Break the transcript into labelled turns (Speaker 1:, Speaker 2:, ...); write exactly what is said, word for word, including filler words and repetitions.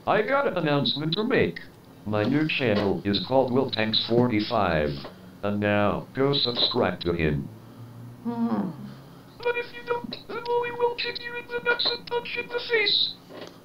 Speaker 1: I got an announcement to make. My new channel is called WildTanks forty-five. And now, go subscribe to him.
Speaker 2: Hmm.
Speaker 1: But if you don't, then we will kick you in the nuts and punch in the face.